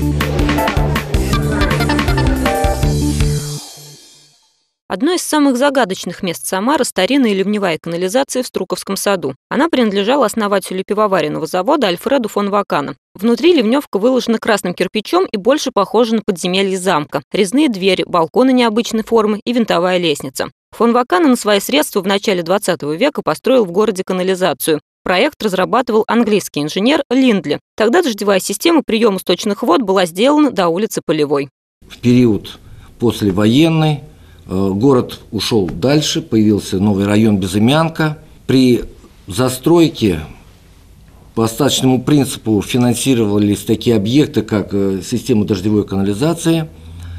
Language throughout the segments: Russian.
Одно из самых загадочных мест Самары – старинная ливневая канализация в Струковском саду. Она принадлежала основателю пивоваренного завода Альфреду фон Вакану. Внутри ливневка выложена красным кирпичом и больше похожа на подземелье замка. Резные двери, балконы необычной формы и винтовая лестница. Фон Вакану на свои средства в начале 20 века построил в городе канализацию. Проект разрабатывал английский инженер Линдли. Тогда дождевая система приема сточных вод была сделана до улицы Полевой. В период послевоенный город ушел дальше, появился новый район Безымянка. При застройке по остаточному принципу финансировались такие объекты, как система дождевой канализации.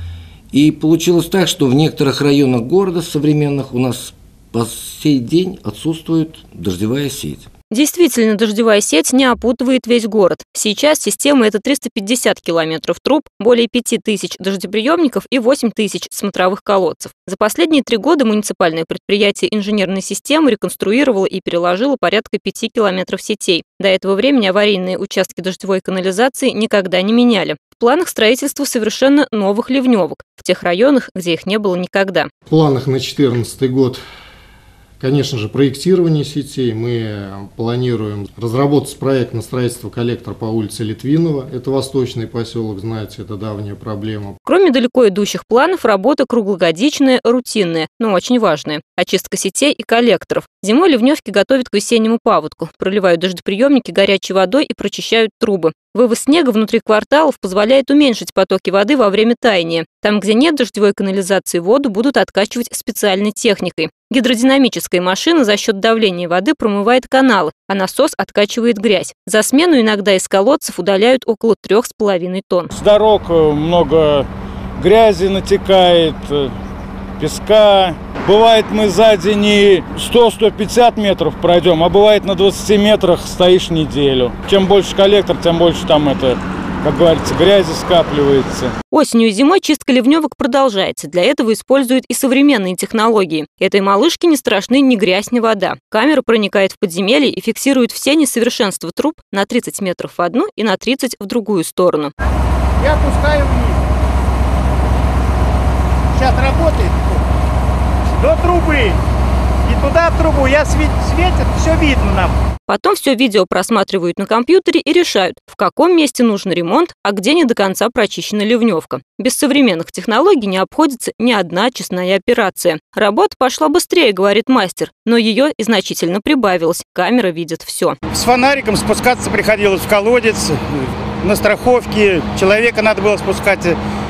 И получилось так, что в некоторых районах города современных у нас по сей день отсутствует дождевая сеть. Действительно, дождевая сеть не опутывает весь город. Сейчас система – это 350 километров труб, более 5000 дождеприемников и 8000 смотровых колодцев. За последние 3 года муниципальное предприятие инженерной системы реконструировало и переложило порядка 5 километров сетей. До этого времени аварийные участки дождевой канализации никогда не меняли. В планах строительства совершенно новых ливневок в тех районах, где их не было никогда. В планах на 2014 год, конечно же, проектирование сетей. Мы планируем разработать проект на строительство коллектора по улице Литвинова. Это восточный поселок, знаете, это давняя проблема. Кроме далеко идущих планов, работа круглогодичная, рутинная, но очень важная. Очистка сетей и коллекторов. Зимой ливневки готовят к весеннему паводку, проливают дождеприемники горячей водой и прочищают трубы. Вывоз снега внутри кварталов позволяет уменьшить потоки воды во время таяния. Там, где нет дождевой канализации, воду будут откачивать специальной техникой. Гидродинамическая машина за счет давления воды промывает каналы, а насос откачивает грязь. За смену иногда из колодцев удаляют около 3,5 тонн. С дорог много грязи натекает, песка. Бывает, мы за день и 100-150 метров пройдем, а бывает на 20 метрах стоишь неделю. Чем больше коллектор, тем больше там как говорится, грязи скапливается. Осенью и зимой чистка ливневок продолжается. Для этого используют и современные технологии. Этой малышке не страшны ни грязь, ни вода. Камера проникает в подземелье и фиксирует все несовершенства труб на 30 метров в одну и на 30 в другую сторону. Я опускаю вниз. Сейчас работает до трубы. И туда в трубу светит, все видно нам. Потом все видео просматривают на компьютере и решают, в каком месте нужен ремонт, а где не до конца прочищена ливневка. Без современных технологий не обходится ни одна очистная операция. Работа пошла быстрее, говорит мастер, но ее и значительно прибавилось. Камера видит все. С фонариком спускаться приходилось в колодец, на страховке. Человека надо было спускать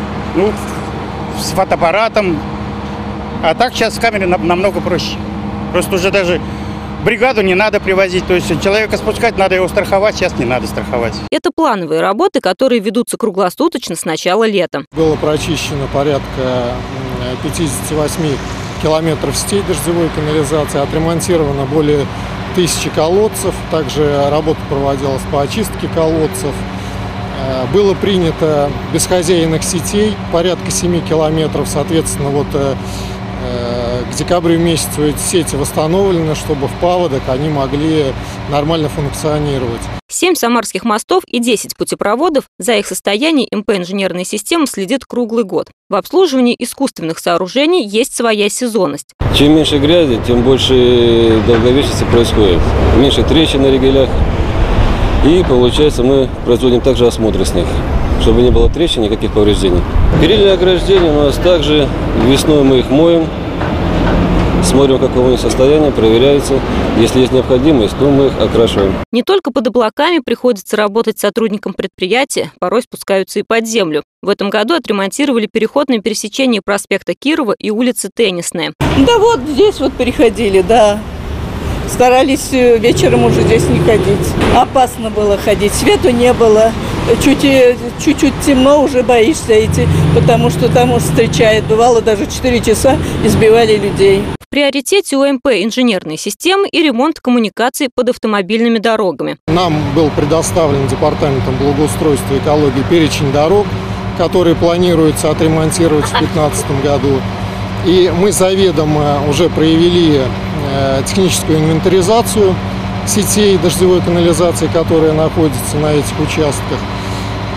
с фотоаппаратом. А так сейчас с камерой намного проще. Просто уже даже бригаду не надо привозить, то есть человека спускать, надо его страховать, сейчас не надо страховать. Это плановые работы, которые ведутся круглосуточно с начала лета. Было прочищено порядка 58 километров сетей дождевой канализации, отремонтировано более 1000 колодцев, также работа проводилась по очистке колодцев. Было принято бесхозяйных сетей порядка 7 километров, соответственно, к декабрю месяцу эти сети восстановлены, чтобы в паводок они могли нормально функционировать. 7 самарских мостов и 10 путепроводов. За их состояние МП «Инженерная система» следит круглый год. В обслуживании искусственных сооружений есть своя сезонность. Чем меньше грязи, тем больше долговечности происходит. Меньше трещин на ригелях. И, получается, мы производим также осмотры с них, чтобы не было трещин, никаких повреждений. Перильные ограждения у нас также. Весной мы их моем, смотрим, какого у них состояние, проверяется. Если есть необходимость, то мы их окрашиваем. Не только под облаками приходится работать сотрудникам предприятия, порой спускаются и под землю. В этом году отремонтировали переход на пересечении проспекта Кирова и улицы Теннисная. Да вот здесь вот переходили, да. Старались вечером уже здесь не ходить. Опасно было ходить, свету не было. Чуть-чуть темно, уже боишься идти, потому что там встречает. Бывало, даже 4 часа избивали людей. В приоритете у МП «Инженерной системы» и ремонт коммуникаций под автомобильными дорогами. Нам был предоставлен Департаментом благоустройства и экологии перечень дорог, которые планируется отремонтировать в 2015 году. И мы заведомо уже провели техническую инвентаризацию сетей дождевой канализации, которые находятся на этих участках.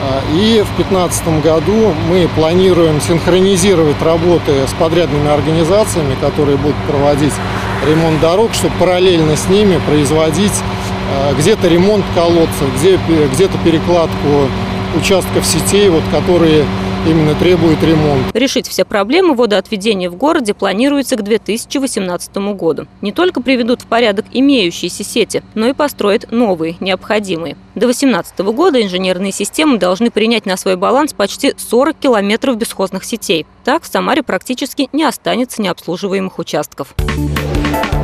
И в 2015 году мы планируем синхронизировать работы с подрядными организациями, которые будут проводить ремонт дорог, чтобы параллельно с ними производить где-то ремонт колодцев, где-то перекладку участков сетей, которые именно требуют ремонта. Решить все проблемы водоотведения в городе планируется к 2018 году. Не только приведут в порядок имеющиеся сети, но и построят новые, необходимые. До 2018 года инженерные системы должны принять на свой баланс почти 40 километров бесхозных сетей. Так в Самаре практически не останется необслуживаемых участков.